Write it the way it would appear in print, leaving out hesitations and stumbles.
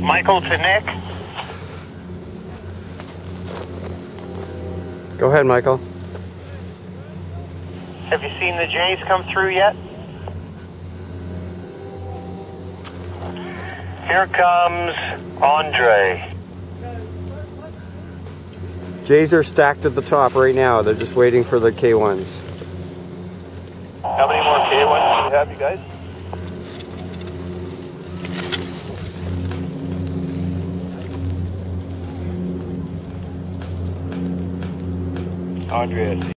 Michael to Nick. Go ahead, Michael. Have you seen the Jays come through yet? Here comes Andrei. Jays are stacked at the top right now. They're just waiting for the K1s. How many more K1s do you have, you guys? Andrei.